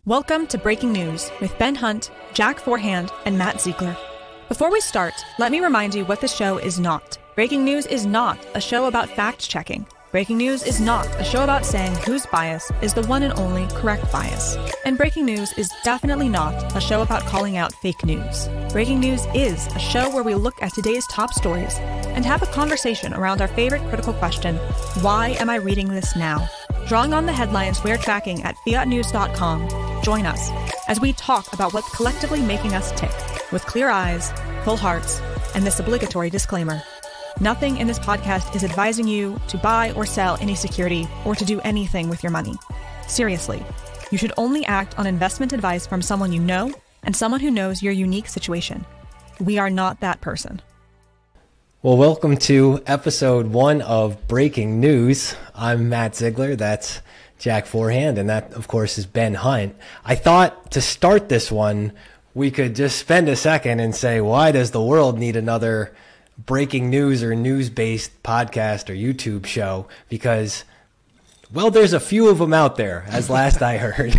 Welcome to Breaking News with Ben Hunt, Jack Forehand, and Matt Ziegler. Before we start, let me remind you what this show is not. Breaking News is not a show about fact-checking. Breaking News is not a show about saying whose bias is the one and only correct bias. And Breaking News is definitely not a show about calling out fake news. Breaking News is a show where we look at today's top stories and have a conversation around our favorite critical question, why am I reading this now? Drawing on the headlines we're tracking at fiatnews.com, join us as we talk about what's collectively making us tick, with clear eyes, full hearts, and this obligatory disclaimer. Nothing in this podcast is advising you to buy or sell any security or to do anything with your money. Seriously, you should only act on investment advice from someone you know and someone who knows your unique situation. We are not that person. Well, welcome to episode 1 of Breaking News. I'm Matt Ziegler, that's Jack Forehand, and that, of course, is Ben Hunt. I thought to start this one, we could just spend a second and say, why does the world need another breaking news or news-based podcast or YouTube show? Because, well, there's a few of them out there, as last I heard.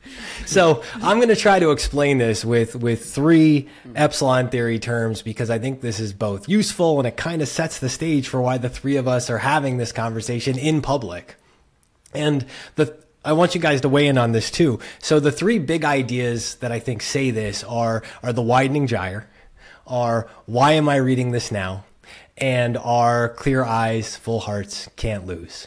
So I'm going to try to explain this with 3 epsilon theory terms, because I think this is both useful and it kind of sets the stage for why the 3 of us are having this conversation in public. And I want you guys to weigh in on this too. So the 3 big ideas that I think say this are the widening gyre, are why am I reading this now, and are clear eyes, full hearts, can't lose.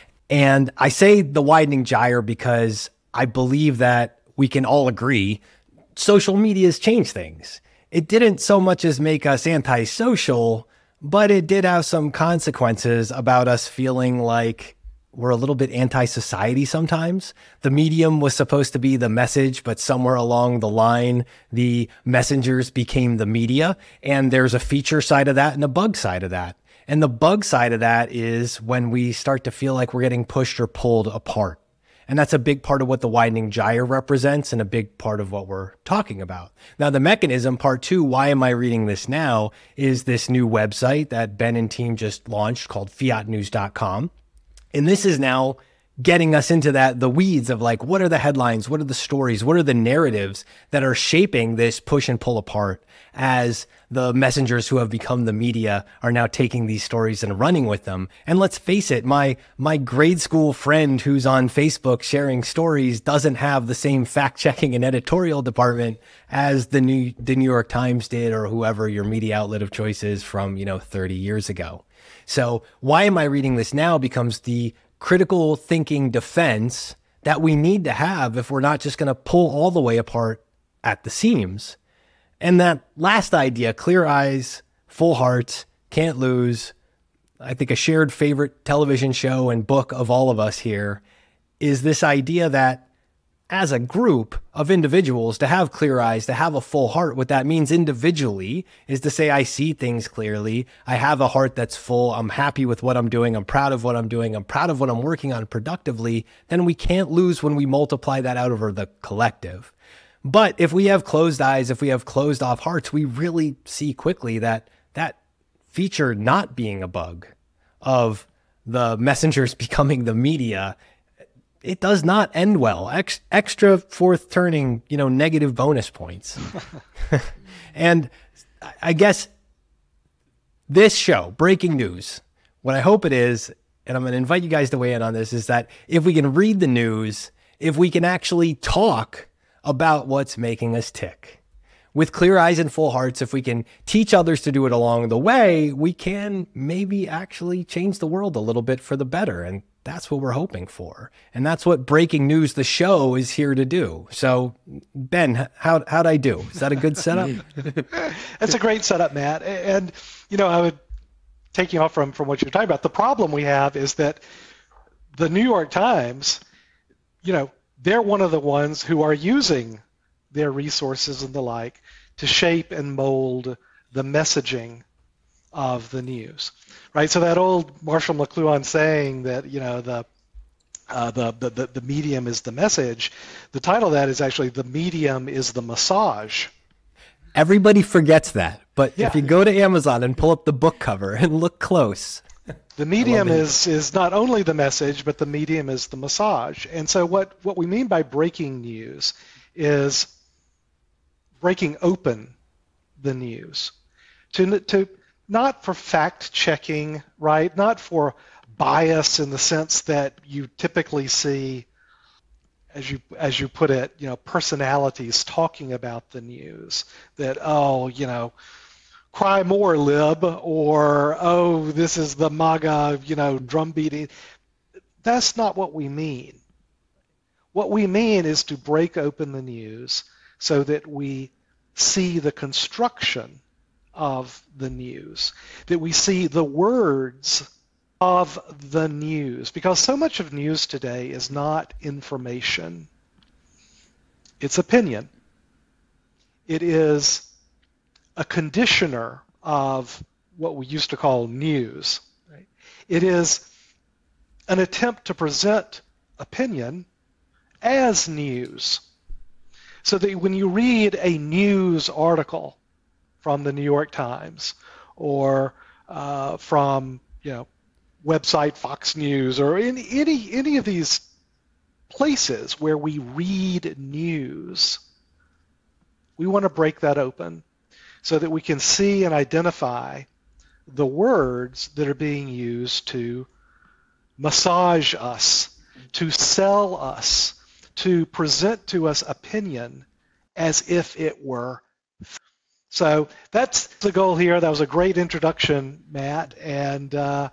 And I say the widening gyre because I believe that we can all agree social media has changed things. It didn't so much as make us antisocial, but it did have some consequences about us feeling like we're a little bit anti-society sometimes. The medium was supposed to be the message, but somewhere along the line, the messengers became the media. And there's a feature side of that and a bug side of that. And the bug side of that is when we start to feel like we're getting pushed or pulled apart. And that's a big part of what the widening gyre represents and a big part of what we're talking about. Now, the mechanism, part 2, why am I reading this now, is this new website that Ben and team just launched called fiatnews.com. And this is now getting us into the weeds of like, what are the headlines? What are the stories? What are the narratives that are shaping this push and pull apart as the messengers who have become the media are now taking these stories and running with them? And let's face it, my grade school friend who's on Facebook sharing stories doesn't have the same fact checking and editorial department as the New York Times did, or whoever your media outlet of choice is from, 30 years ago. So why am I reading this now becomes the critical thinking defense that we need to have if we're not just going to pull all the way apart at the seams. And that last idea, clear eyes, full hearts, can't lose, I think a shared favorite television show and book of all of us here, is this idea that as a group of individuals, to have clear eyes, to have a full heart, what that means individually is to say, I see things clearly. I have a heart that's full. I'm happy with what I'm doing. I'm proud of what I'm doing. I'm proud of what I'm working on productively. Then we can't lose when we multiply that out over the collective. But if we have closed eyes, if we have closed off hearts, we really see quickly that feature not being a bug of the messengers becoming the media, it does not end well. Extra fourth turning, negative bonus points. And I guess this show, Breaking News, what I hope it is, and I'm going to invite you guys to weigh in on this, is that if we can read the news, if we can actually talk about what's making us tick with clear eyes and full hearts, if we can teach others to do it along the way, we can maybe actually change the world a little bit for the better. And that's what we're hoping for. And that's what Breaking News, the show, is here to do. So, Ben, how'd I do? Is that a good setup? That's a great setup, Matt. And, I would take you off from what you're talking about. The problem we have is that the New York Times, they're one of the ones who are using their resources and the like to shape and mold the messaging of the news, right? So that old Marshall McLuhan saying that the medium is the message. The title of that is actually "The Medium is the Massage." Everybody forgets that, but if you go to Amazon and pull up the book cover and look close, The medium is not only the message, but the medium is the massage. And so what we mean by breaking news is breaking open the news. To not for fact checking, right? Not for bias in the sense that you typically see, as you put it, personalities talking about the news. That, cry more, lib, or, oh, this is the MAGA, drum beating. That's not what we mean. What we mean is to break open the news so that we see the construction of the news, that we see the words of the news, because so much of news today is not information. It's opinion. It is a conditioner of what we used to call news. Right? It is an attempt to present opinion as news. So that when you read a news article from the New York Times or from website Fox News or any of these places where we read news, we want to break that open so that we can see and identify the words that are being used to massage us, to sell us, to present to us opinion as if it were. So that's the goal here. That was a great introduction, Matt. And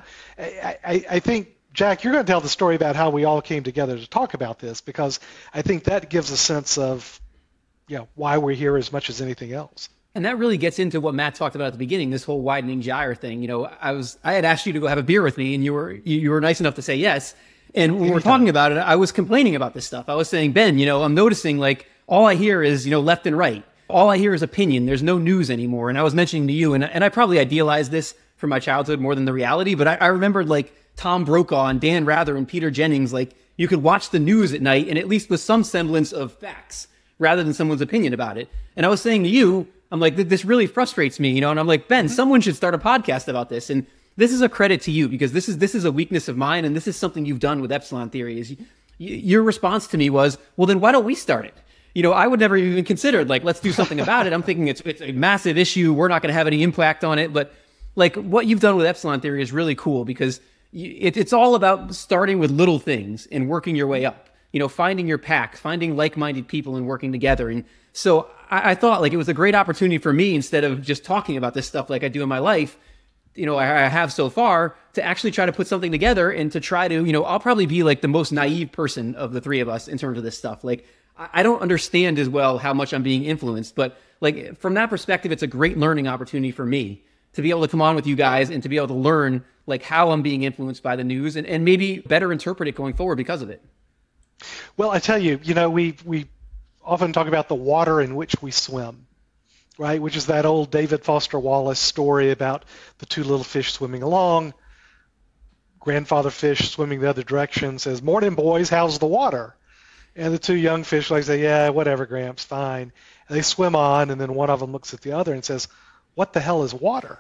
I think, Jack, you're going to tell the story about how we all came together to talk about this, because I think that gives a sense of why we're here as much as anything else. And that really gets into what Matt talked about at the beginning, this whole widening gyre thing. I had asked you to go have a beer with me, and you were nice enough to say yes. And when we're talking about it, I was complaining about this stuff. I was saying, Ben, I'm noticing like all I hear is, left and right. All I hear is opinion. There's no news anymore. And I was mentioning to you, and I probably idealized this from my childhood more than the reality, but I remembered like Tom Brokaw and Dan Rather and Peter Jennings, like you could watch the news at night and at least with some semblance of facts rather than someone's opinion about it. And I was saying to you, I'm like, this really frustrates me, and I'm like, Ben, someone should start a podcast about this. And this is a credit to you, because this is a weakness of mine, and this is something you've done with Epsilon Theory. Is your response to me was, well, then why don't we start it? I would never even consider like, let's do something about it. I'm thinking it's a massive issue. We're not going to have any impact on it. But like what you've done with Epsilon Theory is really cool, because it's all about starting with little things and working your way up. Finding your pack, finding like-minded people and working together. And so I thought like it was a great opportunity for me, instead of just talking about this stuff like I do in my life, I have so far, to actually try to put something together and to try to, I'll probably be like the most naive person of the three of us in terms of this stuff. Like I don't understand as well how much I'm being influenced, but like from that perspective, it's a great learning opportunity for me to be able to come on with you guys and to be able to learn like how I'm being influenced by the news and maybe better interpret it going forward because of it. Well, I tell you, we often talk about the water in which we swim, right? Which is that old David Foster Wallace story about the two little fish swimming along. Grandfather fish swimming the other direction says, "Morning, boys, how's the water?" And the two young fish say, "Yeah, whatever, Gramps, fine." And they swim on, and then one of them looks at the other and says, "What the hell is water?"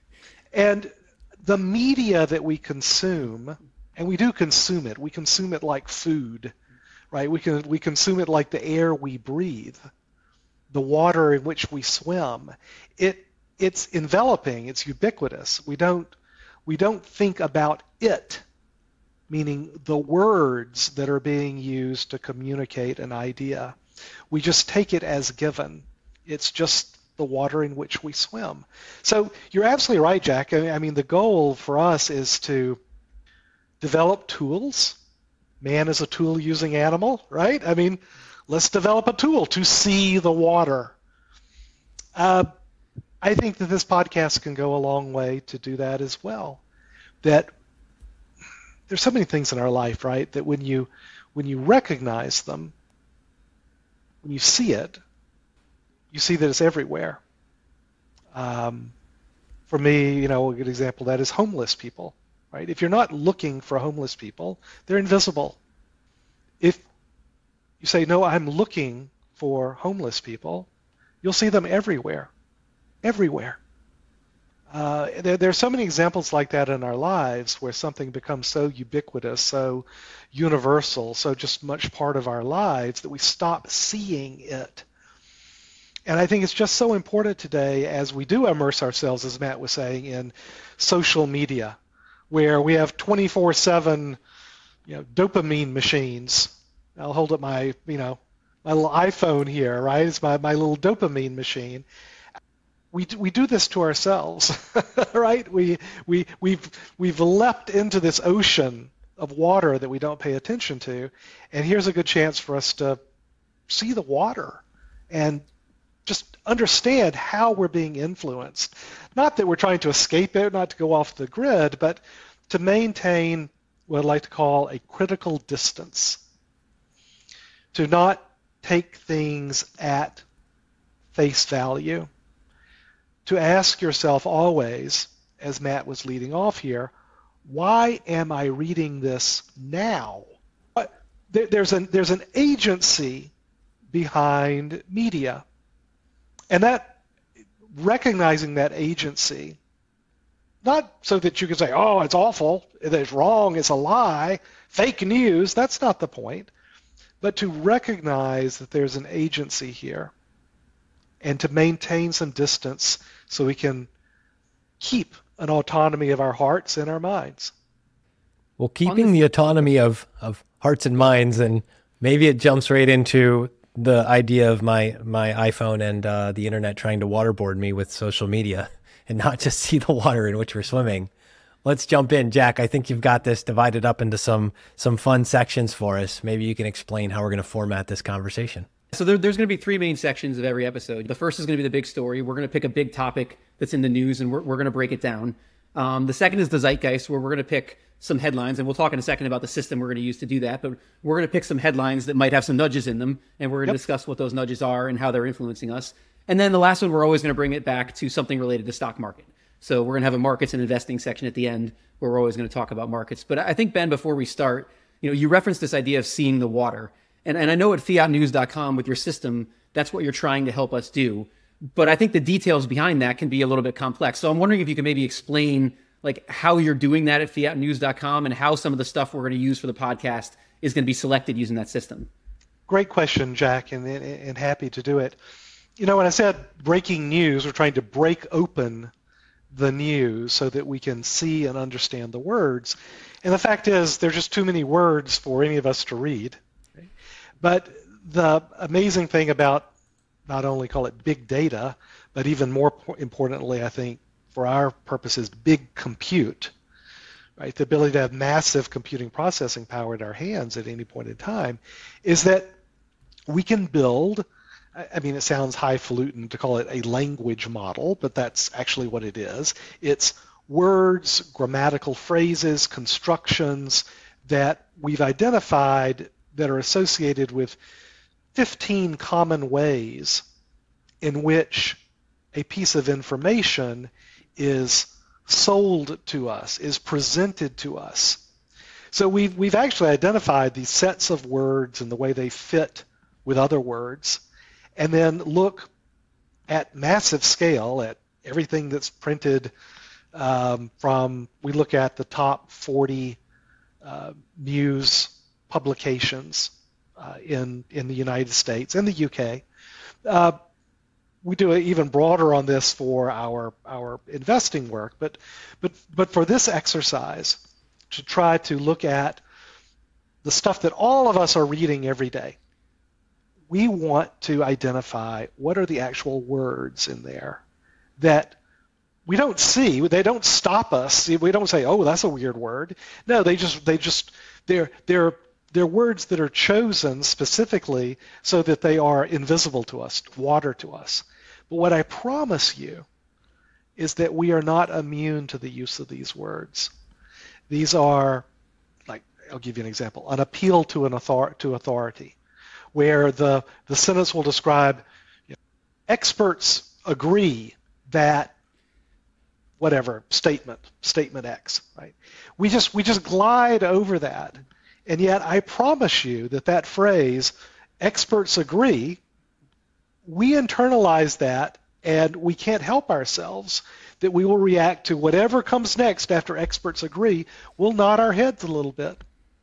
And the media that we consume, and we do consume it like food, right? We consume it like the air we breathe, the water in which we swim. It's enveloping, it's ubiquitous. We don't think about it, meaning the words that are being used to communicate an idea. We just take it as given. It's just the water in which we swim. So you're absolutely right, Jack. I mean, the goal for us is to develop tools. Man is a tool-using animal, right? I mean, let's develop a tool to see the water. I think that this podcast can go a long way to do that as well. That there's so many things in our life, right, that when you recognize them, when you see it, you see that it's everywhere. For me, a good example of that is homeless people, right? If you're not looking for homeless people, they're invisible. If you say, no, I'm looking for homeless people, you'll see them everywhere. Everywhere. There's so many examples like that in our lives where something becomes so ubiquitous, so universal, so just much part of our lives that we stop seeing it. And I think it's just so important today as we do immerse ourselves, as Matt was saying, in social media, where we have 24/7, dopamine machines. I'll hold up my little iPhone here, right? It's my little dopamine machine. We do this to ourselves, right? We've leapt into this ocean of water that we don't pay attention to, and here's a good chance for us to see the water and just understand how we're being influenced. Not that we're trying to escape it, not to go off the grid, but to maintain what I'd like to call a critical distance, to not take things at face value, to ask yourself always, as Matt was leading off here, why am I reading this now? There's an agency behind media, and that recognizing that agency, not so that you can say, oh, it's awful, it's wrong, it's a lie, fake news, that's not the point, but to recognize that there's an agency here and to maintain some distance so we can keep an autonomy of our hearts and our minds. Well, keeping the autonomy of hearts and minds, and maybe it jumps right into the idea of my iPhone and the internet trying to waterboard me with social media and not just see the water in which we're swimming. Let's jump in. Jack, I think you've got this divided up into some fun sections for us. Maybe you can explain how we're going to format this conversation. So there's going to be three main sections of every episode. The first is going to be the big story. We're going to pick a big topic that's in the news, and we're going to break it down. The second is the zeitgeist, where we're going to pick some headlines, and we'll talk in a second about the system we're going to use to do that, but we're going to pick some headlines that might have some nudges in them, and we're going to discuss what those nudges are and how they're influencing us. And then the last one, we're always going to bring it back to something related to stock market. So we're going to have a markets and investing section at the end where we're always going to talk about markets. But I think, Ben, before we start, you referenced this idea of seeing the water. And I know at fiatnews.com with your system, that's what you're trying to help us do. But I think the details behind that can be a little bit complex. So I'm wondering if you can maybe explain how you're doing that at fiatnews.com and how some of the stuff we're going to use for the podcast is going to be selected using that system. Great question, Jack, and happy to do it. When I said breaking news, we're trying to break open the news so that we can see and understand the words. And the fact is, there's just too many words for any of us to read. Right? But the amazing thing about not only call it big data, but even more importantly, I think, for our purposes, big compute, right? The ability to have massive computing processing power at our hands at any point in time, is that we can build, I mean, it sounds highfalutin to call it a language model, but that's actually what it is. It's words, grammatical phrases, constructions that we've identified that are associated with 15 common ways in which a piece of information is sold to us, is presented to us. So we've actually identified these sets of words and the way they fit with other words, and then look at massive scale at everything that's printed we look at the top 40 news publications in the United States and the UK. We do it even broader on this for our investing work, but for this exercise, to try to look at the stuff that all of us are reading every day, we want to identify what are the actual words in there that we don't see. They don't stop us. We don't say, "Oh, that's a weird word." No, they're words that are chosen specifically so that they are invisible to us, water to us. But what I promise you is that we are not immune to the use of these words. These are, I'll give you an example, an appeal to authority, where the sentence will describe, experts agree that whatever, statement X, right? We just glide over that. And yet I promise you that phrase, experts agree, we internalize that and we can't help ourselves, that we will react to whatever comes next after experts agree. We'll nod our heads a little bit.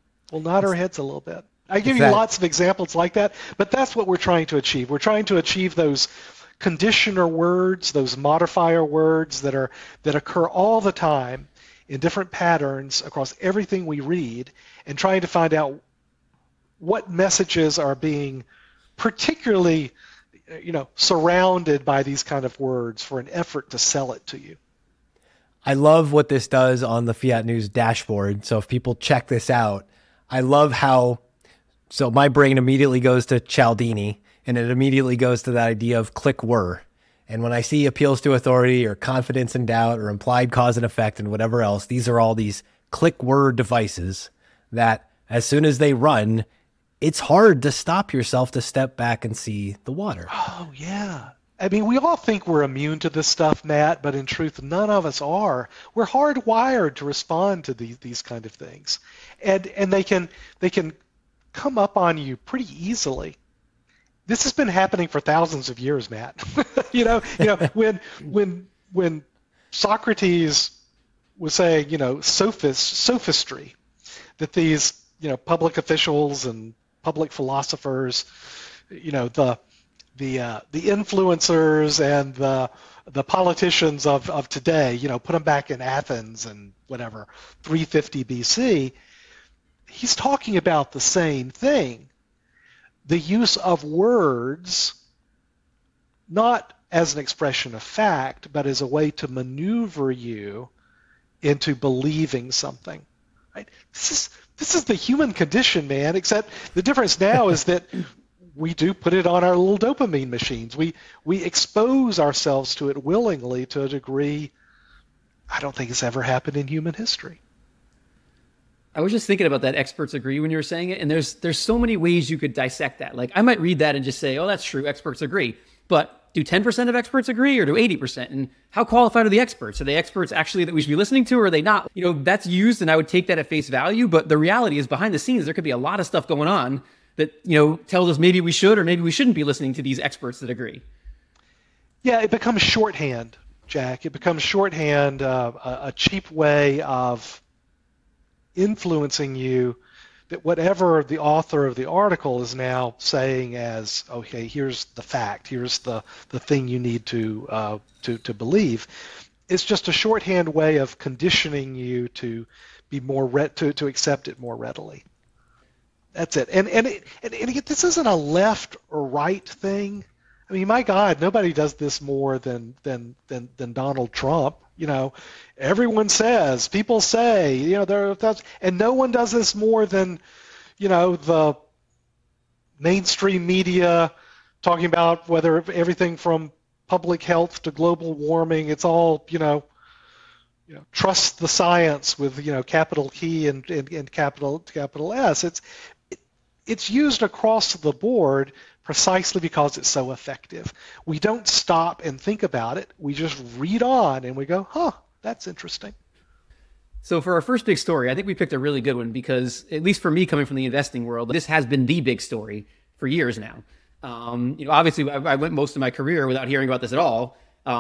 I give you lots of examples like that, but that's what we're trying to achieve. We're trying to achieve those conditioner words, those modifier words that occur all the time in different patterns across everything we read, and trying to find out what messages are being particularly, surrounded by these kind of words for an effort to sell it to you. I love what this does on the Fiat News dashboard. So if people check this out, I love how, so my brain immediately goes to Cialdini, and it immediately goes to that idea of click were. And when I see appeals to authority or confidence and doubt or implied cause and effect and whatever else, these are all these click were devices that as soon as they run, it's hard to stop yourself to step back and see the water. Oh, yeah. I mean, we all think we're immune to this stuff, Matt, but in truth, none of us are. We're hardwired to respond to these kind of things. And they can come up on you pretty easily. This has been happening for thousands of years, Matt. When Socrates was saying, sophistry, that these, public officials and public philosophers, the influencers and the politicians of today, put them back in Athens and whatever, 350 BC, he's talking about the same thing. The use of words, not as an expression of fact, but as a way to maneuver you into believing something. Right? This is the human condition, man, except the difference now is that we do put it on our little dopamine machines. We expose ourselves to it willingly to a degree I don't think it's ever happened in human history. I was just thinking about that experts agree when you were saying it, and there's so many ways you could dissect that. Like, I might read that and just say, oh, that's true, experts agree. But do 10% of experts agree, or do 80%? And how qualified are the experts? Are they experts actually that we should be listening to, or are they not? That's used, and I would take that at face value, but the reality is behind the scenes, there could be a lot of stuff going on that, tells us maybe we should or maybe we shouldn't be listening to these experts that agree. Yeah, it becomes shorthand, Jack. It becomes shorthand, a cheap way of influencing you, that whatever the author of the article is now saying as, okay, here's the fact, here's the thing you need to believe. It's just a shorthand way of conditioning you to be more to accept it more readily. That's it. And again, this isn't a left or right thing. I mean, my God, nobody does this more than Donald Trump. Everyone says, people say, and no one does this more than, the mainstream media talking about whether everything from public health to global warming, it's all, trust the science with, capital T and capital S. It's used across the board precisely because it's so effective. We don't stop and think about it. We just read on and we go, that's interesting. So for our first big story, I think we picked a really good one because, at least for me coming from the investing world, this has been the big story for years now. Obviously I went most of my career without hearing about this at all.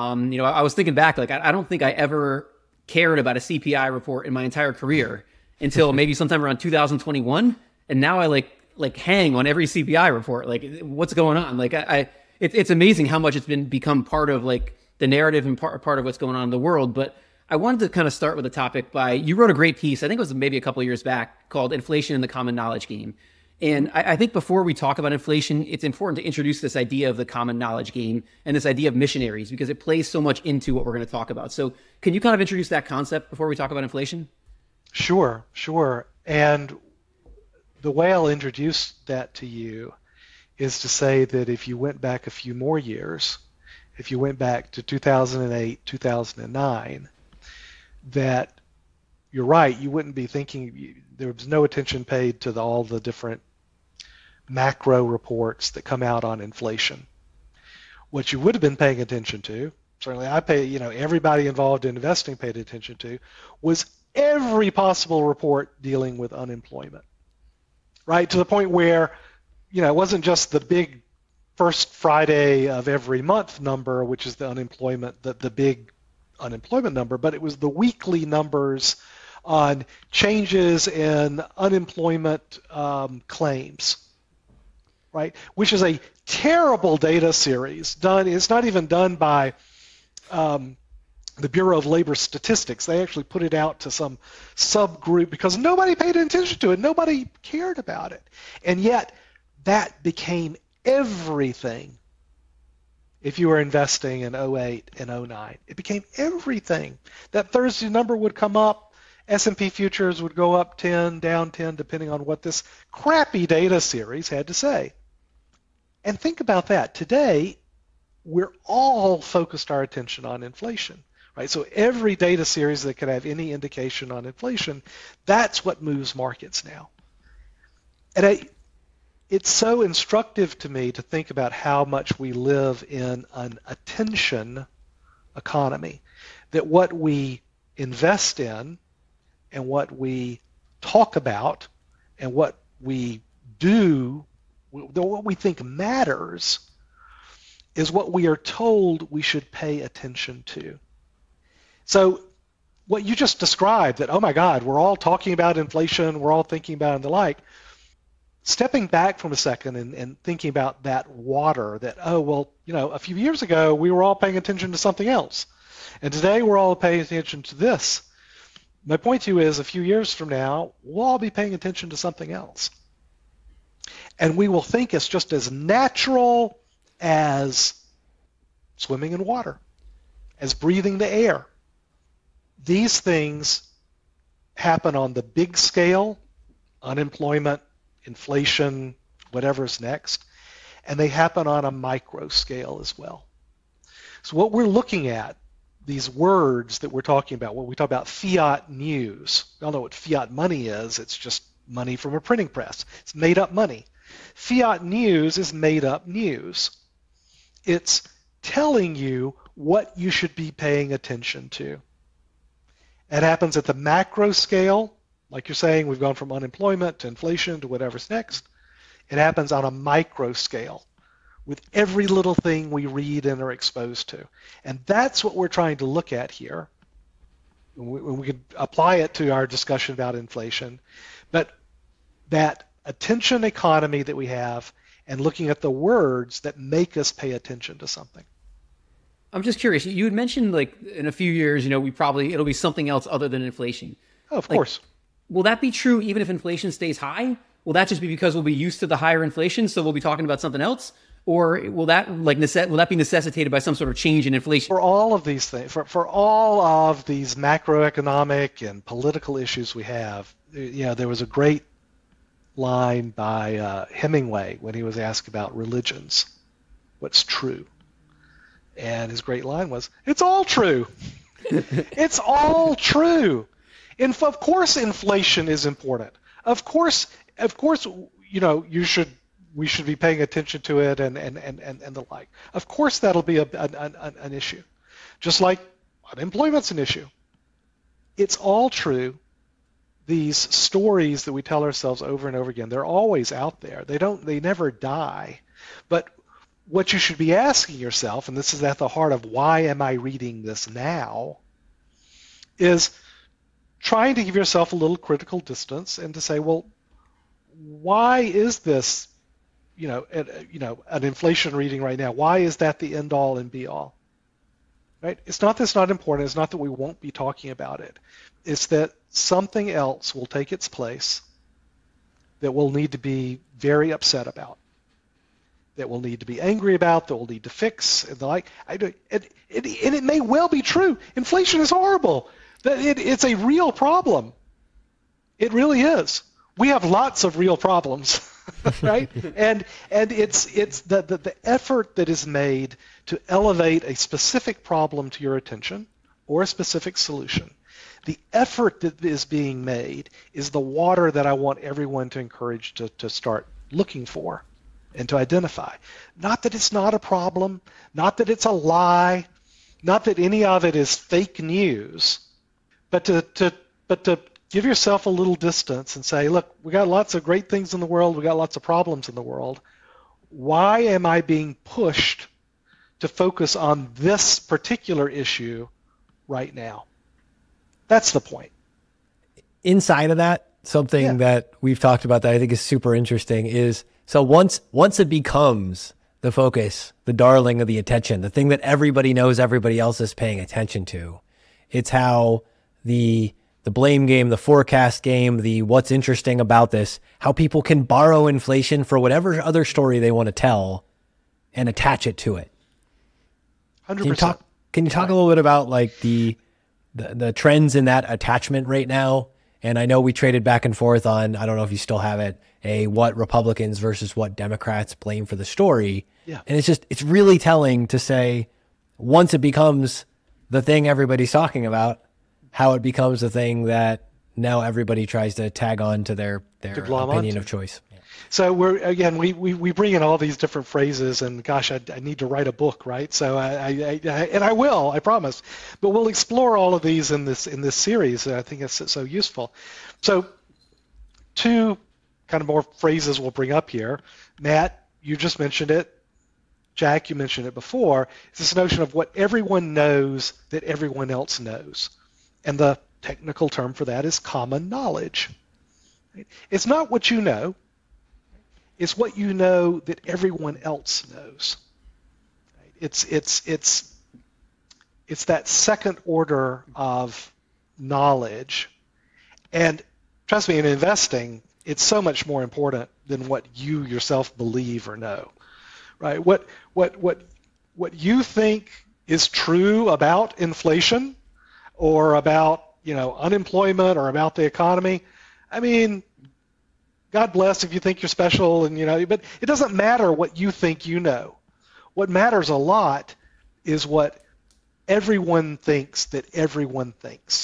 I was thinking back, I don't think I ever cared about a CPI report in my entire career until maybe sometime around 2021. And now I hang on every CPI report. What's going on? It's amazing how much it's become part of the narrative and part of what's going on in the world. But I wanted to kind of start with a topic you wrote a great piece, I think it was maybe a couple of years back, called Inflation in the Common Knowledge Game. And I think before we talk about inflation, it's important to introduce this idea of the common knowledge game and this idea of missionaries, because it plays so much into what we're going to talk about. So can you kind of introduce that concept before we talk about inflation? Sure. And the way I'll introduce that to you is to say that if you went back a few more years, if you went back to 2008, 2009, that you're right, you wouldn't be thinking, there was no attention paid to all the different macro reports that come out on inflation. What you would have been paying attention to, certainly everybody involved in investing paid attention to, was every possible report dealing with unemployment, right? To the point where, it wasn't just the big first Friday of every month number, which is the unemployment, the big unemployment number, but it was the weekly numbers on changes in unemployment claims, right? Which is a terrible data series. It's not even done by the Bureau of Labor Statistics. They actually put it out to some subgroup because nobody paid attention to it. Nobody cared about it. And yet that became everything if you were investing in '08 and '09. It became everything. That Thursday number would come up. S&P futures would go up 10, down 10, depending on what this crappy data series had to say. And think about that. Today, we're all focused our attention on inflation, right? So every data series that could have any indication on inflation, that's what moves markets now. And it's so instructive to me to think about how much we live in an attention economy, that what we invest in and what we talk about and what we do, what we think matters, is what we are told we should pay attention to. So what you just described, that, oh my God, we're all talking about inflation, we're all thinking about it and the like, stepping back from a second and thinking about that water, that, oh, well, a few years ago we were all paying attention to something else, and today we're all paying attention to this. My point to you is, a few years from now, we'll all be paying attention to something else. And we will think it's just as natural as swimming in water, as breathing the air. These things happen on the big scale, unemployment, inflation, whatever's next, and they happen on a micro scale as well. So what we're looking at, these words that we're talking about, when we talk about fiat news, we all know what fiat money is. It's just money from a printing press. It's made up money. Fiat news is made up news. It's telling you what you should be paying attention to. It happens at the macro scale, like you're saying, we've gone from unemployment to inflation to whatever's next. It happens on a micro scale with every little thing we read and are exposed to. And that's what we're trying to look at here. We could apply it to our discussion about inflation, but that attention economy that we have and looking at the words that make us pay attention to something. I'm just curious. You had mentioned, like, in a few years, it'll be something else other than inflation. Oh, of course. Will that be true even if inflation stays high? Will that just be because we'll be used to the higher inflation, so we'll be talking about something else? Or will that be necessitated by some sort of change in inflation? For all of these things, for all of these macroeconomic and political issues we have, there was a great line by Hemingway when he was asked about religions, what's true? And his great line was, "It's all true." It's all true. And of course, inflation is important. Of course, we should be paying attention to it and the like. Of course, that'll be an issue, just like unemployment's an issue. It's all true. These stories that we tell ourselves over and over again, they're always out there. They never die. But what you should be asking yourself, and this is at the heart of why am I reading this now, is trying to give yourself a little critical distance and to say, well, why is this, an inflation reading right now? Why is that the end all and be all? Right? It's not that it's not important. It's not that we won't be talking about it. It's that something else will take its place that we'll need to be very upset about, that we'll need to be angry about, that we'll need to fix, and the like. And it may well be true. Inflation is horrible. It's a real problem. It really is. We have lots of real problems, right? and it's the effort that is made to elevate a specific problem to your attention or a specific solution. The effort that is being made is the water that I want everyone to encourage to start looking for and to identify. Not that it's not a problem, not that it's a lie, not that any of it is fake news, but to give yourself a little distance and say, look, we got lots of great things in the world, we got lots of problems in the world. Why am I being pushed to focus on this particular issue right now. That's the point. Inside of that, something that we've talked about that I think is super interesting is, so once it becomes the focus, the darling of the attention, the thing that everybody knows everybody else is paying attention to, it's how the blame game, the forecast game, the what's interesting about this, how people can borrow inflation for whatever other story they want to tell and attach it to it. 100%. Can you talk a little bit about like the trends in that attachment right now? And I know we traded back and forth on, I don't know if you still have it, what Republicans versus what Democrats blame for the story. Yeah. And it's really telling to say, once it becomes the thing everybody's talking about, how it becomes the thing that now everybody tries to tag on to their opinion of choice. So we bring in all these different phrases, and gosh, I need to write a book, right? So I will, I promise. But we'll explore all of these in this series. I think it's so useful. So two kind of more phrases we'll bring up here. Matt, you just mentioned it. Jack, you mentioned it before. It's this notion of what everyone knows that everyone else knows. And the technical term for that is common knowledge. It's not what you know. It's what you know that everyone else knows. It's that second order of knowledge. And trust me, in investing, it's so much more important than what you yourself believe or know. Right? What you think is true about inflation or about, unemployment or about the economy, I mean, God bless if you think you're special, but it doesn't matter what you think you know. What matters a lot is what everyone thinks that everyone thinks.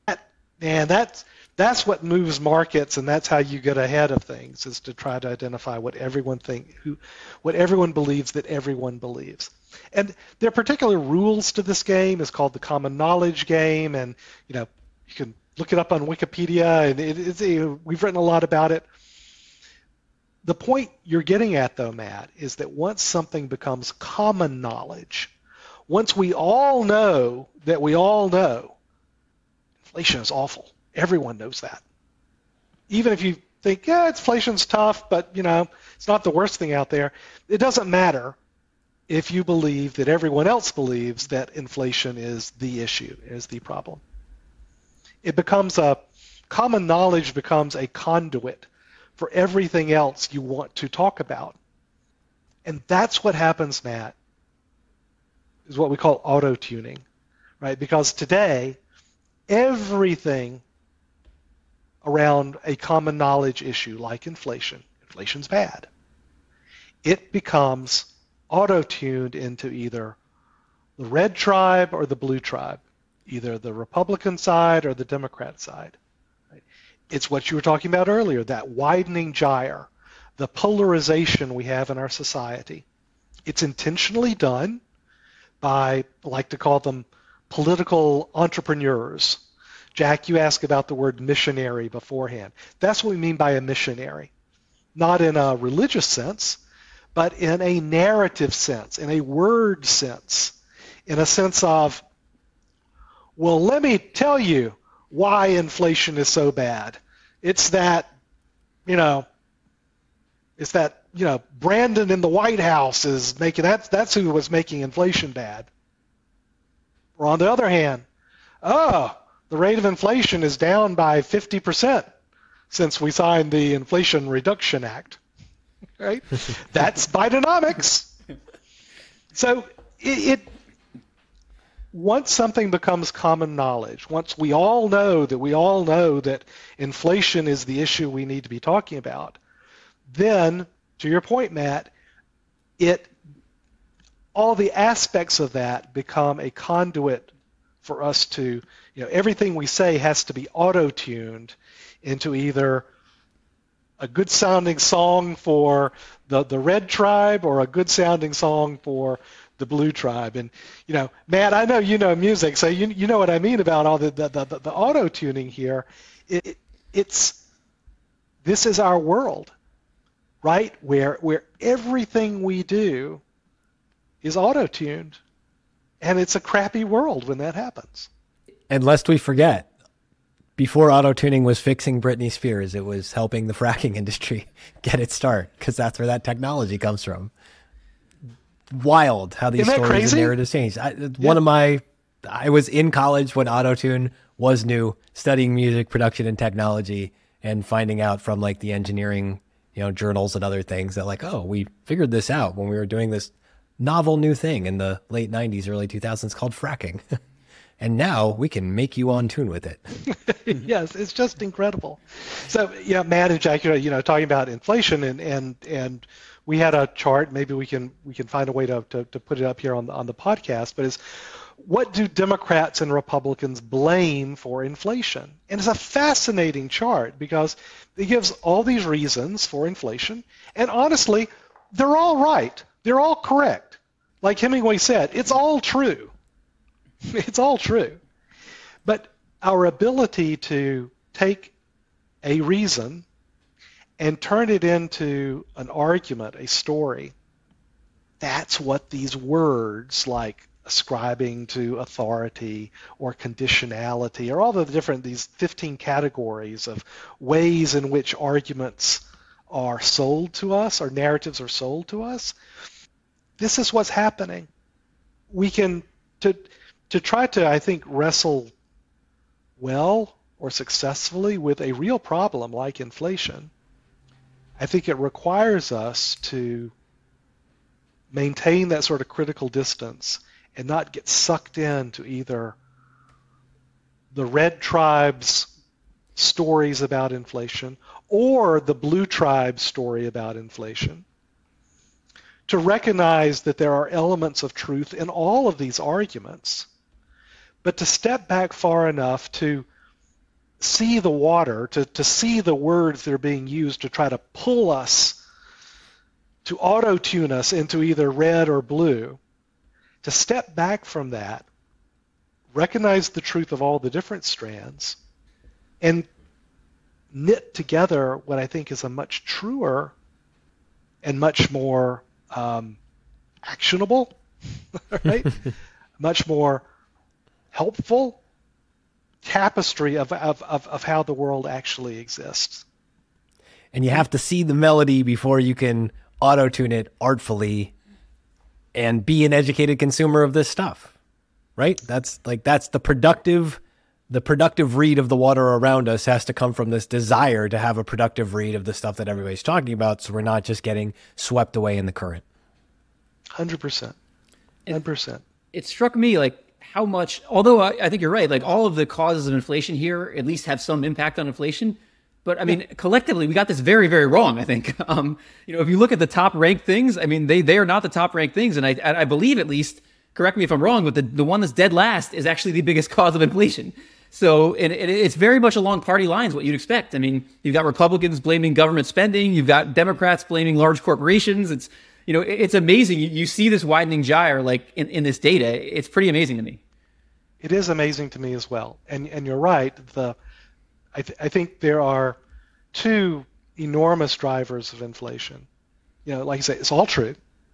That's what moves markets, and that's how you get ahead of things, is to try to identify what everyone believes that everyone believes. And there are particular rules to this game. It's called the common knowledge game, and you can look it up on Wikipedia, and we've written a lot about it. The point you're getting at, though, Matt, is that once something becomes common knowledge, once we all know that we all know, inflation is awful. Everyone knows that. Even if you think, inflation's tough, but it's not the worst thing out there, it doesn't matter if you believe that everyone else believes that inflation is the issue, is the problem. Common knowledge becomes a conduit for everything else you want to talk about. And that's what happens, Matt, is what we call auto-tuning, right? Because today, everything around a common knowledge issue like inflation's bad, it becomes auto-tuned into either the red tribe or the blue tribe, either the Republican side or the Democrat side. It's what you were talking about earlier, that widening gyre, the polarization we have in our society. It's intentionally done by, I like to call them, political entrepreneurs. Jack, you asked about the word missionary beforehand. That's what we mean by a missionary. Not in a religious sense, but in a narrative sense, in a word sense, in a sense of, well, let me tell you why inflation is so bad. It's that, Brandon in the White House is making, that's who was making inflation bad. Or on the other hand, the rate of inflation is down by 50% since we signed the Inflation Reduction Act, right? That's Bidenomics. So once something becomes common knowledge, once we all know that inflation is the issue we need to be talking about, then, to your point, Matt, all the aspects of that become a conduit for us to, everything we say has to be auto-tuned into either a good-sounding song for the red tribe or a good-sounding song for the blue tribe. And Matt, I know you know music, so you know what I mean about all the auto tuning here. This is our world, right? Where everything we do is auto tuned, and it's a crappy world when that happens. And lest we forget, before auto-tuning was fixing Britney Spears, it was helping the fracking industry get its start, because that's where that technology comes from. Wild how these stories and narratives change. I was in college when auto-tune was new, studying music production and technology, and finding out from like the engineering, journals and other things that like, oh, we figured this out when we were doing this novel new thing in the late 90s, early 2000s called fracking. And now we can make you on tune with it. Yes, it's just incredible. So, yeah, Matt and Jack, talking about inflation, and we had a chart. Maybe we can find a way to put it up here on the podcast. But is what do Democrats and Republicans blame for inflation? And it's a fascinating chart because it gives all these reasons for inflation, and honestly, they're all right. They're all correct. Like Hemingway said, it's all true. It's all true. But our ability to take a reason and turn it into an argument, a story, that's what these words like ascribing to authority or conditionality or all the different, these 15 categories of ways in which arguments are sold to us or narratives are sold to us. This is what's happening. We can, to try to, I think, wrestle well or successfully with a real problem like inflation, I think it requires us to maintain that sort of critical distance and not get sucked into either the red tribe's stories about inflation or the blue tribe's story about inflation. To recognize that there are elements of truth in all of these arguments, but to step back far enough to see the water, to see the words that are being used to try to pull us, to auto-tune us into either red or blue, to step back from that, recognize the truth of all the different strands, and knit together what I think is a much truer and much more actionable, right? Much more helpful tapestry of how the world actually exists. And you have to see the melody before you can auto-tune it artfully and be an educated consumer of this stuff, right? That's the productive read of the water around us has to come from this desire to have a productive read of the stuff that everybody's talking about, so we're not just getting swept away in the current. 100%. 100%. It struck me like how much, although I think you're right, like all of the causes of inflation here at least have some impact on inflation. But I mean, collectively, we got this very, very wrong, I think. If you look at the top ranked things, I mean, they are not the top ranked things. And I believe, at least, correct me if I'm wrong, but the one that's dead last is actually the biggest cause of inflation. So it's very much along party lines, what you'd expect. I mean, you've got Republicans blaming government spending. You've got Democrats blaming large corporations. It's amazing. You see this widening gyre like in this data. It's pretty amazing to me. It is amazing to me as well. And you're right. I think there are two enormous drivers of inflation. Like you say, it's all true.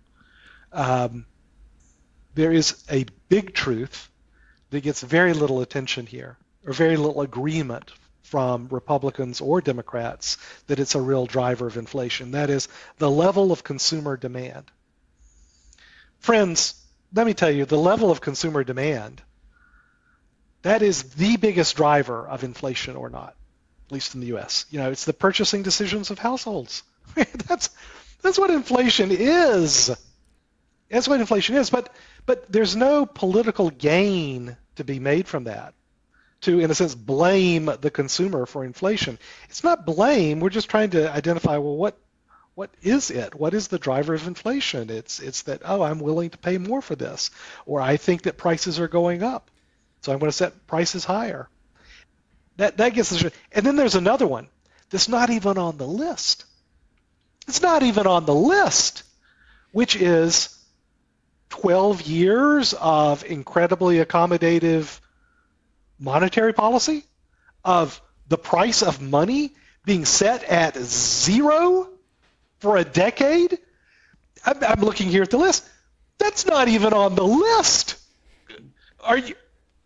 There is a big truth that gets very little attention here, or very little agreement from Republicans or Democrats that it's a real driver of inflation. That is the level of consumer demand. Friends, let me tell you, the level of consumer demand, that is the biggest driver of inflation or not, at least in the U.S. It's the purchasing decisions of households. That's what inflation is. That's what inflation is. But there's no political gain to be made from that, to, in a sense, blame the consumer for inflation. It's not blame. We're just trying to identify, well, what is it? What is the driver of inflation? It's that, oh, I'm willing to pay more for this, or I think that prices are going up, so I'm going to set prices higher. That gets the, and then there's another one that's not even on the list. It's not even on the list, which is 12 years of incredibly accommodative monetary policy, of the price of money being set at zero for a decade. I'm looking here at the list. That's not even on the list.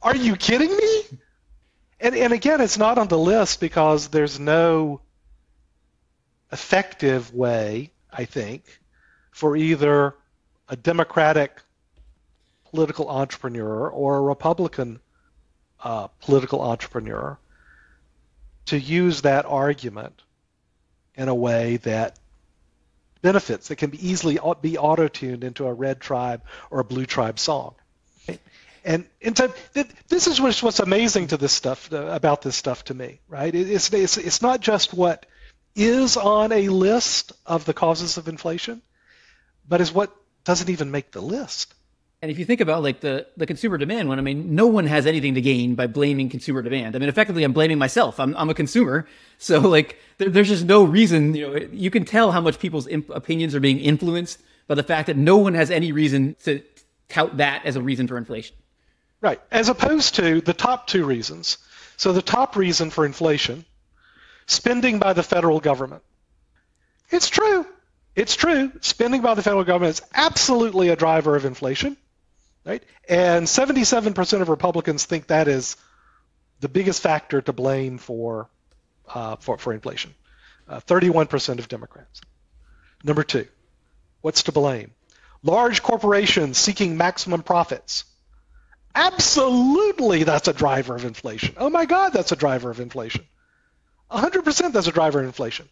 Are you kidding me? And again, it's not on the list because there's no effective way, I think, for either a Democratic political entrepreneur or a Republican political entrepreneur to use that argument in a way that benefits, that can be easily be auto-tuned into a red tribe or a blue tribe song. And so this is what's amazing to this stuff, about this stuff to me, right? It's not just what is on a list of the causes of inflation, but is what doesn't even make the list. And if you think about like the consumer demand one, I mean, no one has anything to gain by blaming consumer demand. I mean, effectively, I'm blaming myself. I'm a consumer. So like, there's just no reason, you can tell how much people's opinions are being influenced by the fact that no one has any reason to tout that as a reason for inflation. Right, as opposed to the top two reasons. So the top reason for inflation, spending by the federal government. It's true. It's true. Spending by the federal government is absolutely a driver of inflation, right? And 77% of Republicans think that is the biggest factor to blame for inflation. 31% of Democrats. Number two, what's to blame? Large corporations seeking maximum profits. Absolutely, that's a driver of inflation. Oh my God, that's a driver of inflation. 100% that's a driver of inflation.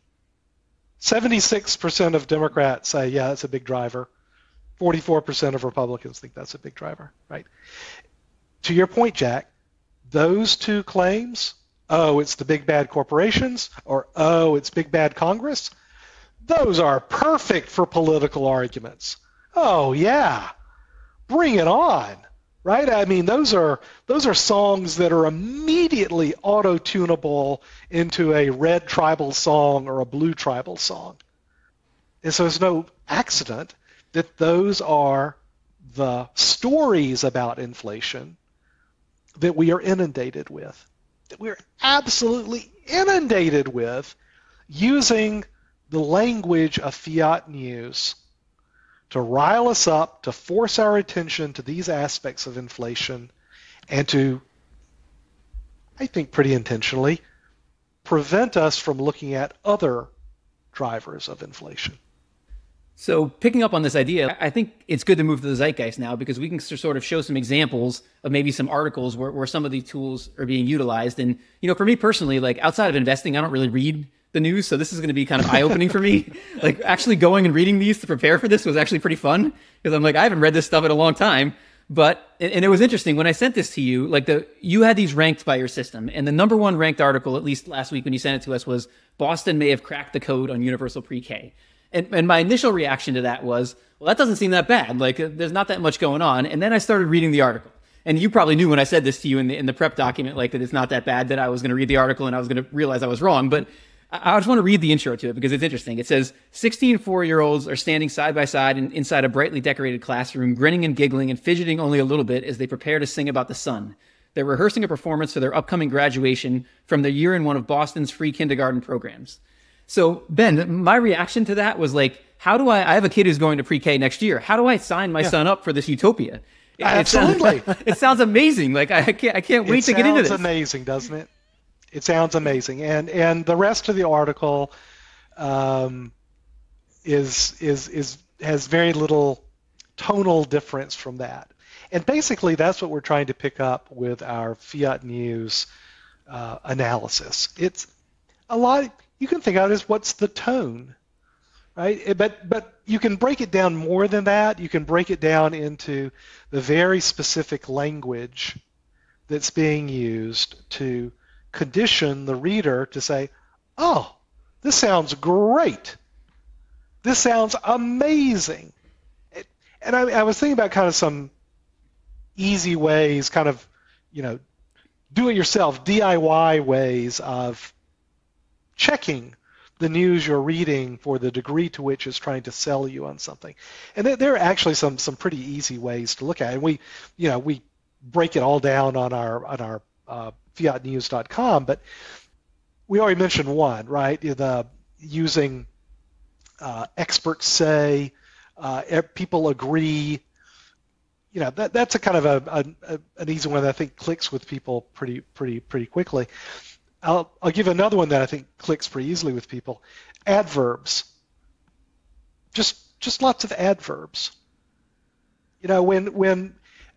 76% of Democrats say, yeah, that's a big driver. 44% of Republicans think that's a big driver, right? To your point, Jack, those two claims, oh, it's the big bad corporations, or oh, it's big bad Congress, those are perfect for political arguments. Oh, yeah, bring it on. Right? I mean, those are songs that are immediately auto-tunable into a red tribal song or a blue tribal song. And so it's no accident that those are the stories about inflation that we are inundated with, that we're absolutely inundated with, using the language of Fiat news to rile us up, to force our attention to these aspects of inflation, and to, I think pretty intentionally, prevent us from looking at other drivers of inflation. So picking up on this idea, I think it's good to move to the zeitgeist now, because we can sort of show some examples of maybe some articles where some of these tools are being utilized. And, for me personally, like outside of investing, I don't really read the news, so this is going to be kind of eye-opening for me. Like actually going and reading these to prepare for this was actually pretty fun, because I'm like, I haven't read this stuff in a long time. But and it was interesting when I sent this to you, like you had these ranked by your system, and the number one ranked article, at least last week when you sent it to us, was Boston may have cracked the code on universal pre-K. And my initial reaction to that was, well, that doesn't seem that bad. Like there's not that much going on. And then I started reading the article. And you probably knew when I said this to you in the prep document, like that it's not that bad, that I was going to read the article and I was going to realize I was wrong. But I just want to read the intro to it because it's interesting. It says, 16 4-year-olds are standing side by side inside a brightly decorated classroom, grinning and giggling and fidgeting only a little bit as they prepare to sing about the sun. They're rehearsing a performance for their upcoming graduation from their year in one of Boston's free kindergarten programs. So, Ben, my reaction to that was like, how do I have a kid who's going to pre-K next year. How do I sign my son up for this utopia? Absolutely. It sounds amazing. Like I can't wait to get into this. It sounds amazing, doesn't it? It sounds amazing, and the rest of the article has very little tonal difference from that, and basically that's what we're trying to pick up with our Fiat News analysis. It's a lot. You can think of it as what's the tone, right? But you can break it down more than that. You can break it down into the very specific language that's being used to condition the reader to say, oh, this sounds great. This sounds amazing. And I was thinking about kind of some easy ways, kind of, do-it-yourself, DIY ways of checking the news you're reading for the degree to which it's trying to sell you on something. And there are actually some pretty easy ways to look at it. And we break it all down on our fiatnews.com, but we already mentioned one, right? Using experts say, people agree, that's a kind of an easy one that I think clicks with people pretty quickly. I'll give another one that I think clicks pretty easily with people. Adverbs. Just lots of adverbs. When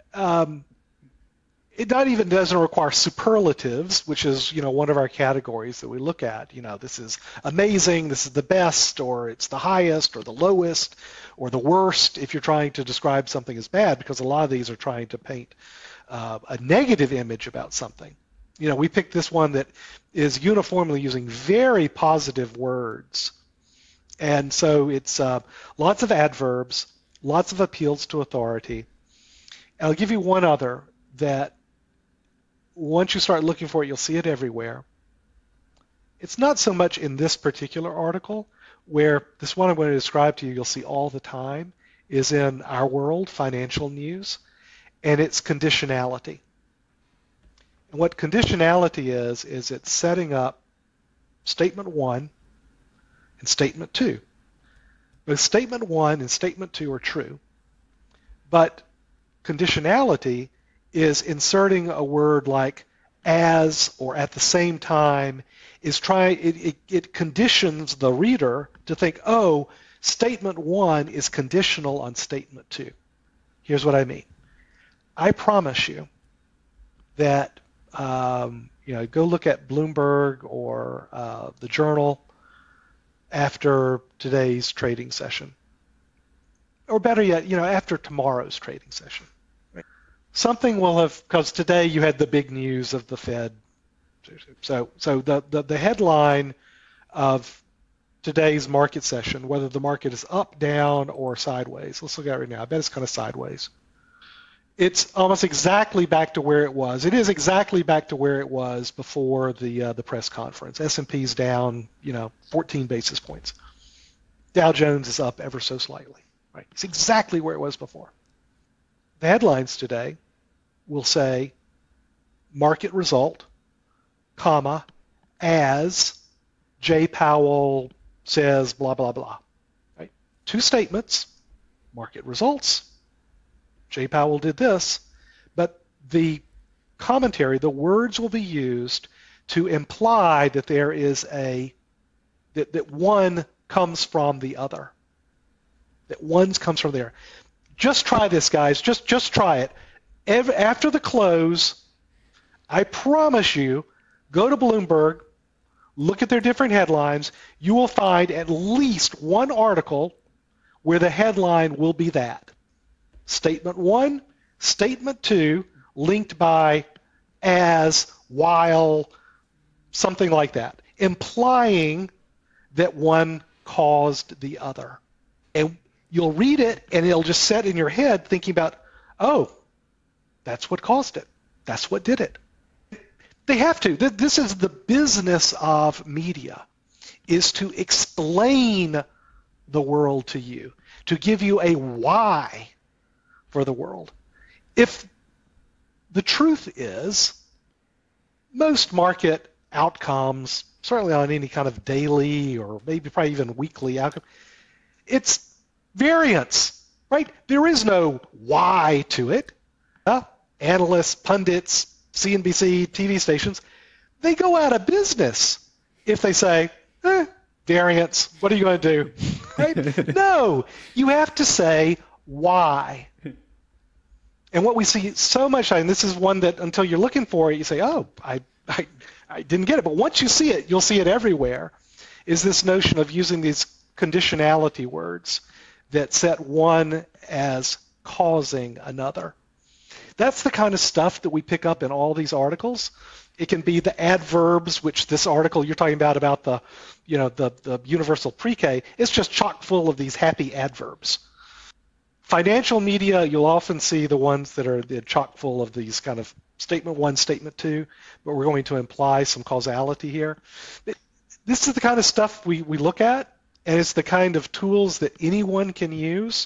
it not even doesn't require superlatives, which is one of our categories that we look at. This is amazing, this is the best, or it's the highest, or the lowest, or the worst if you're trying to describe something as bad, because a lot of these are trying to paint a negative image about something. We picked this one that is uniformly using very positive words. And so it's lots of adverbs, lots of appeals to authority. And I'll give you one other that once you start looking for it, you'll see it everywhere. It's not so much in this particular article, where this one I'm going to describe to you, you'll see all the time, is in Our World, financial news, and it's conditionality. And what conditionality is it's setting up statement 1 and statement 2. Both statement 1 and statement 2 are true, but conditionality is inserting a word like as or at the same time. It conditions the reader to think, oh, statement 1 is conditional on statement 2. Here's what I mean. I promise you that go look at Bloomberg or the Journal after today's trading session, or better yet, after tomorrow's trading session. Something will have, because today you had the big news of the Fed. So the headline of today's market session, whether the market is up, down, or sideways, let's look at it right now. I bet it's kind of sideways. It's almost exactly back to where it was. It is exactly back to where it was before the press conference. S&P's down, 14 basis points. Dow Jones is up ever so slightly. Right? It's exactly where it was before. The headlines today will say market result, comma, as Jay Powell says blah, blah, blah. Right? Two statements, market results, Jay Powell did this, but the commentary, the words will be used to imply that there is that one comes from the other. That one comes from there. Just try this, guys. Just try it. After the close, I promise you, go to Bloomberg, look at their different headlines. You will find at least one article where the headline will be that. Statement 1, statement 2, linked by as, while, something like that, implying that one caused the other. And you'll read it, and it'll just set in your head thinking about, oh, that's what caused it. That's what did it. They have to. This is the business of media, is to explain the world to you, to give you a why for the world. If the truth is, most market outcomes, certainly on any kind of daily or maybe probably even weekly outcome, it's variance, right? There is no why to it. Analysts, pundits, CNBC, TV stations, they go out of business if they say, variance, what are you going to do? Right? No, you have to say why. And what we see so much, and this is one that until you're looking for it, you say, oh, I didn't get it. But once you see it, you'll see it everywhere, is this notion of using these conditionality words that set one as causing another. That's the kind of stuff that we pick up in all these articles. It can be the adverbs, which this article you're talking about the universal pre-K, it's just chock full of these happy adverbs. Financial media, you'll often see the ones that are chock full of these kind of statement 1, statement 2, but we're going to imply some causality here. This is the kind of stuff we look at, and it's the kind of tools that anyone can use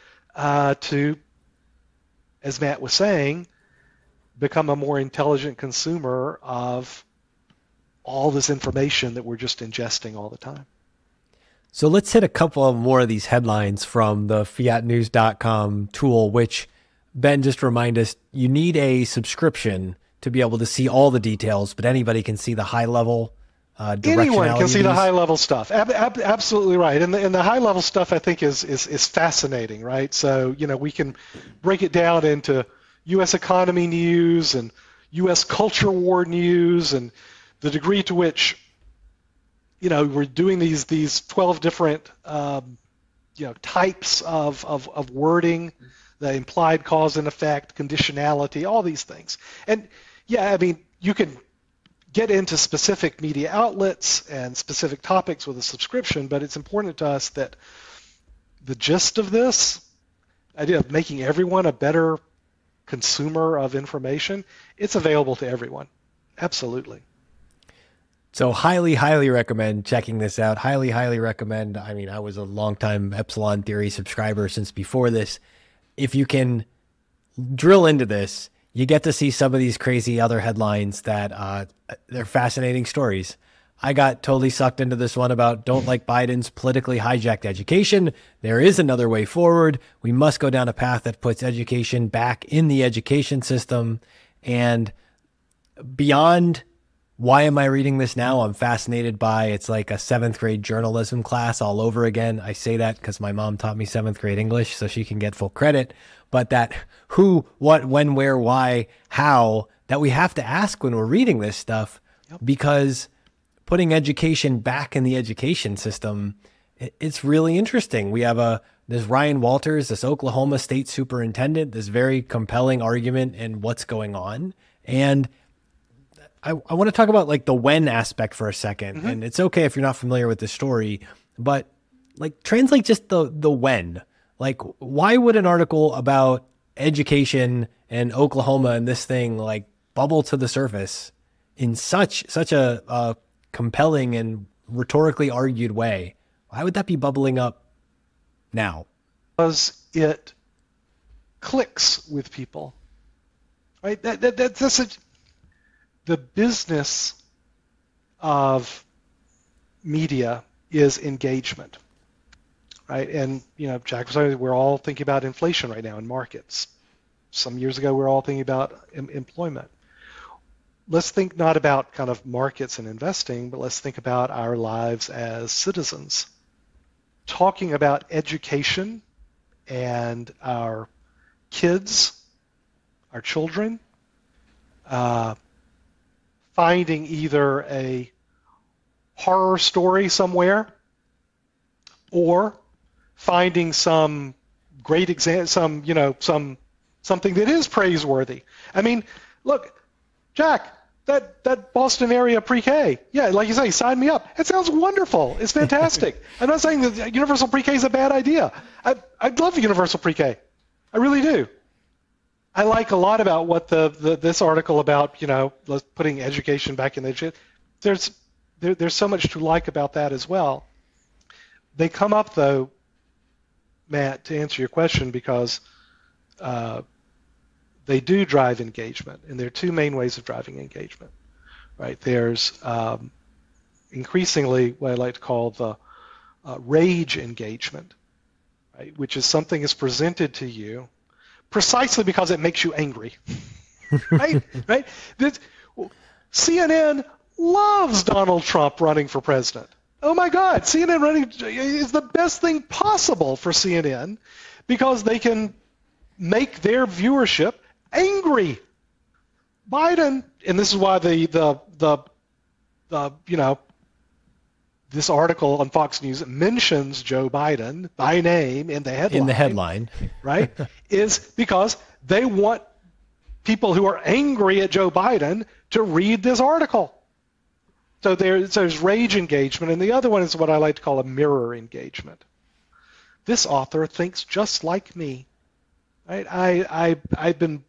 to, as Matt was saying, become a more intelligent consumer of all this information that we're just ingesting all the time. So let's hit a couple of more of these headlines from the fiatnews.com tool, which Ben, just remind us, you need a subscription to be able to see all the details, but anybody can see the high level directionality. Anyone can see the high level stuff. Absolutely right. And the high level stuff I think is fascinating, right? So, we can break it down into U.S. economy news and U.S. culture war news and the degree to which, we're doing these 12 different, types of wording, the implied cause and effect, conditionality, all these things. And yeah, I mean, you can get into specific media outlets and specific topics with a subscription, but it's important to us that the gist of this idea of making everyone a better consumer of information, it's available to everyone. Absolutely. So highly, highly recommend checking this out. Highly, highly recommend. I mean, I was a longtime Epsilon Theory subscriber since before this. If you can drill into this, you get to see some of these crazy other headlines that they're fascinating stories. I got totally sucked into this one about don't like Biden's politically hijacked education. There is another way forward. We must go down a path that puts education back in the education system. And beyond why am I reading this now? I'm fascinated by it's like a 7th grade journalism class all over again. I say that because my mom taught me 7th grade English, so she can get full credit. But that who, what, when, where, why, how, that we have to ask when we're reading this stuff, because putting education back in the education system, it's really interesting. We have this Ryan Walters, this Oklahoma state superintendent, this very compelling argument in what's going on. And I want to talk about like the when aspect for a second. Mm-hmm. And it's okay if you're not familiar with this story, but like translate just the when. Like, why would an article about education in Oklahoma and this thing like bubble to the surface in such a compelling and rhetorically argued way? Why would that be bubbling up now? Because it clicks with people, right? That's the business of media is engagement, right? And, Jack was saying we're all thinking about inflation right now in markets. Some years ago, we were all thinking about employment. Let's think not about kind of markets and investing, but let's think about our lives as citizens. Talking about education and our kids, our children, finding either a horror story somewhere or finding some great something that is praiseworthy. I mean, look, Jack, that Boston area pre-K, yeah, like you say, sign me up. It sounds wonderful. It's fantastic. I'm not saying that universal pre-K is a bad idea. I'd love universal pre-K. I really do. I like a lot about what this article about, putting education back in the education. There's so much to like about that as well. They come up, though, Matt, to answer your question, because they do drive engagement, and there are two main ways of driving engagement, right? There's increasingly what I like to call the rage engagement, right? Which is something is presented to you precisely because it makes you angry, right? Right? CNN loves Donald Trump running for president. Oh my God, CNN running is the best thing possible for CNN because they can make their viewership angry. Biden, and this is why this article on Fox News mentions Joe Biden by name in the headline. In the headline. Right? Is because they want people who are angry at Joe Biden to read this article. So there's rage engagement, and the other one is what I like to call a mirror engagement. This author thinks just like me. Right? I've been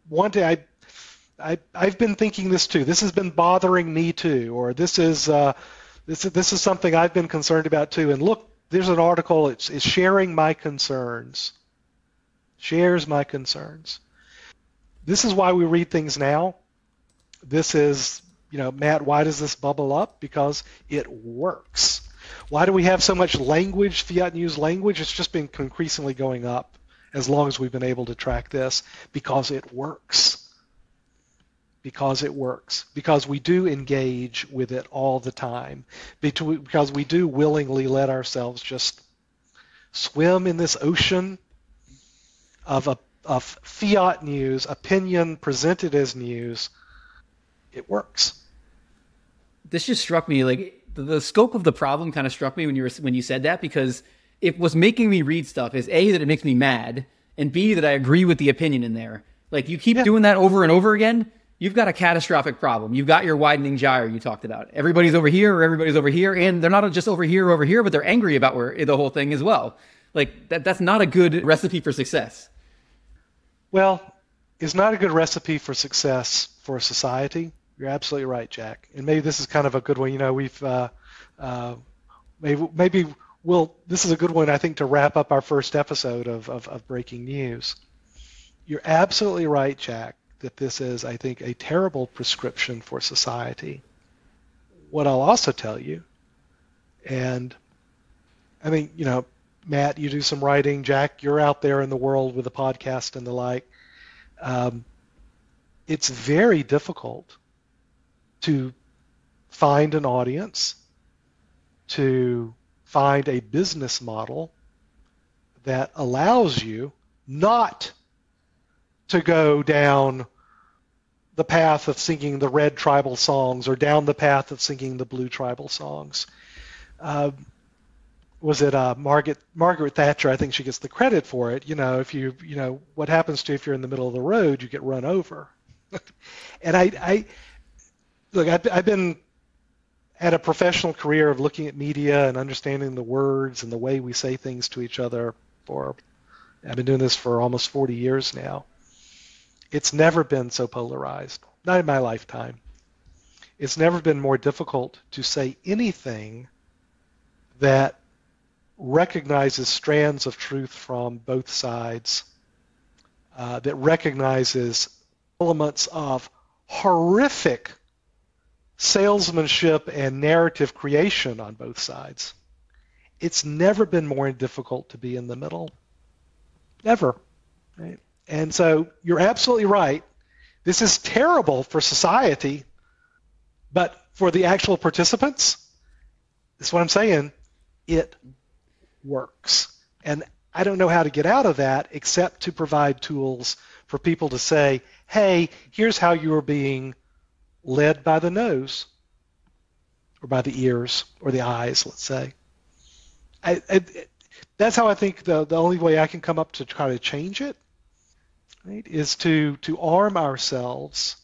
thinking this too. This has been bothering me too, or this is something I've been concerned about too. And look, there's an article. It's sharing my concerns. Shares my concerns. This is why we read things now. This is, Matt, why does this bubble up? Because it works. Why do we have so much language, Fiat News language? It's just been increasingly going up as long as we've been able to track this, because it works. Because it works. Because we do engage with it all the time. Because we do willingly let ourselves just swim in this ocean of fiat news, opinion presented as news. It works. This just struck me, like the scope of the problem kind of struck me when you said that, because it was making me read stuff is A, that it makes me mad, and B, that I agree with the opinion in there. Like you keep doing that over and over again, you've got a catastrophic problem. You've got your widening gyre you talked about. Everybody's over here or everybody's over here, and they're not just over here, but they're angry about the whole thing as well. Like that's not a good recipe for success. Well, it's not a good recipe for success for a society. You're absolutely right, Jack. And maybe this is kind of a good one. You know, we've this is a good one, I think, to wrap up our first episode of Breaking News. You're absolutely right, Jack, that this is, I think, a terrible prescription for society. What I'll also tell you, and I mean, you know, Matt, you do some writing. Jack, you're out there in the world with a podcast and the like. It's very difficult to find an audience, to find a business model that allows you not to go down the path of singing the red tribal songs or down the path of singing the blue tribal songs. Was it Margaret Thatcher? I think she gets the credit for it. You know, what happens to you if you're in the middle of the road? You get run over. And I've been had a professional career of looking at media and understanding the words and the way we say things to each other I've been doing this for almost 40 years now. It's never been so polarized, not in my lifetime. It's never been more difficult to say anything that recognizes strands of truth from both sides, that recognizes elements of horrific salesmanship and narrative creation on both sides. It's never been more difficult to be in the middle. Never. Right? And so you're absolutely right. This is terrible for society, but for the actual participants, that's what I'm saying, it works. And I don't know how to get out of that except to provide tools for people to say, hey, here's how you are being led by the nose or by the ears or the eyes, let's say. That's how I think the only way I can come up to try to change it, right, is to arm ourselves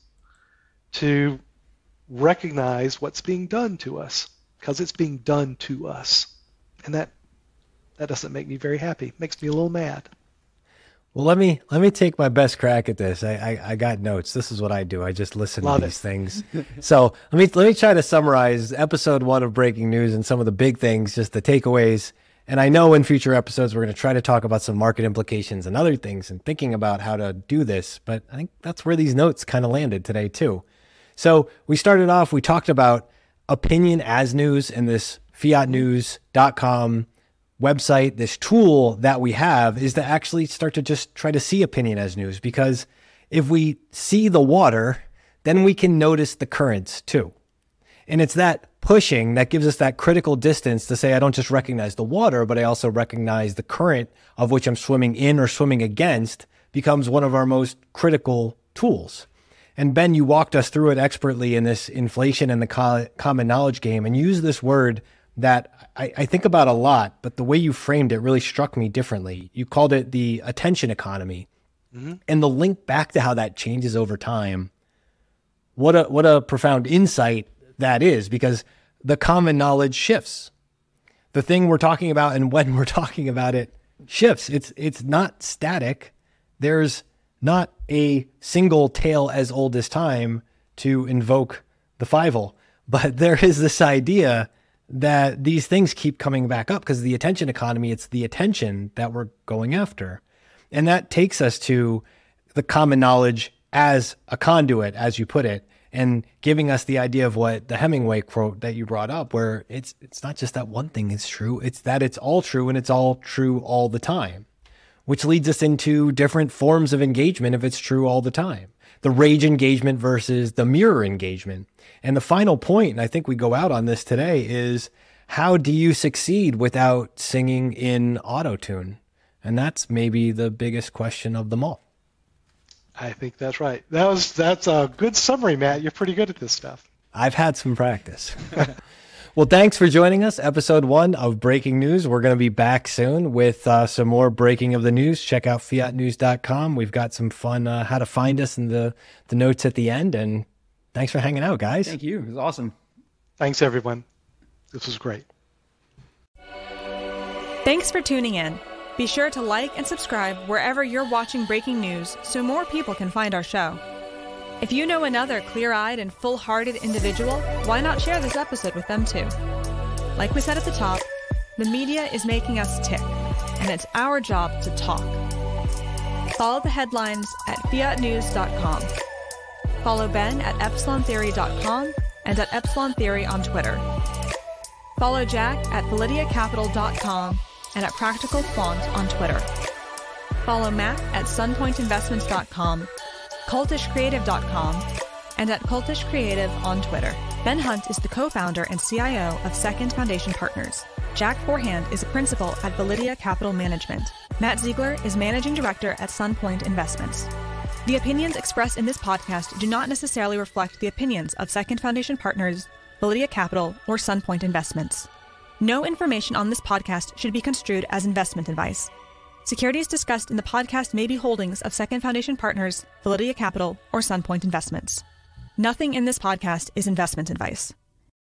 to recognize what's being done to us, because it's being done to us. And that doesn't make me very happy. It makes me a little mad. Well, let me take my best crack at this. I got notes. This is what I do. I just listen to these things. So let me try to summarize episode 1 of Breaking News and some of the big things, just the takeaways. And I know in future episodes we're going to try to talk about some market implications and other things and thinking about how to do this. But I think that's where these notes kind of landed today too. So we started off, we talked about opinion as news in this fiatnews.com website. This tool that we have is to actually start to just try to see opinion as news, because if we see the water, then we can notice the currents too. And it's that pushing that gives us that critical distance to say, I don't just recognize the water, but I also recognize the current of which I'm swimming in or swimming against, becomes one of our most critical tools. And Ben, you walked us through it expertly in this inflation and the common knowledge game, and used this word that I think about a lot, but the way you framed it really struck me differently. You called it the attention economy. Mm-hmm. And the link back to how that changes over time. What a profound insight that is, because the common knowledge shifts. The thing we're talking about and when we're talking about it shifts. It's not static. There's not a single tale as old as time, to invoke the Fievel, but there is this idea that these things keep coming back up because the attention economy, it's the attention that we're going after. And that takes us to the common knowledge as a conduit, as you put it, and giving us the idea of what the Hemingway quote that you brought up, where it's not just that one thing is true, it's that it's all true and it's all true all the time, which leads us into different forms of engagement if it's true all the time. The rage engagement versus the mirror engagement. And the final point, and I think we go out on this today, is how do you succeed without singing in auto-tune? And that's maybe the biggest question of them all. I think that's right. That's a good summary, Matt. You're pretty good at this stuff. I've had some practice. Well, thanks for joining us. Episode 1 of Breaking News. We're going to be back soon with some more breaking of the news. Check out fiatnews.com. We've got some fun how to find us in the notes at the end. And thanks for hanging out, guys. Thank you. It was awesome. Thanks, everyone. This was great. Thanks for tuning in. Be sure to like and subscribe wherever you're watching breaking news so more people can find our show. If you know another clear-eyed and full-hearted individual, why not share this episode with them too? Like we said at the top, the media is making us tick, and it's our job to talk. Follow the headlines at fiatnews.com. Follow Ben at epsilontheory.com and at Epsilon Theory on Twitter. Follow Jack at validiacapital.com and at Practical Font on Twitter. Follow Matt at sunpointinvestments.com, cultishcreative.com, and at cultishcreative on Twitter. Ben Hunt is the co-founder and CIO of Second Foundation Partners. Jack Forehand is a principal at Validia Capital Management. Matt Ziegler is managing director at Sunpoint Investments. The opinions expressed in this podcast do not necessarily reflect the opinions of Second Foundation Partners, Validia Capital, or Sunpoint Investments. No information on this podcast should be construed as investment advice. Securities discussed in the podcast may be holdings of Second Foundation Partners, Validia Capital, or Sunpoint Investments. Nothing in this podcast is investment advice.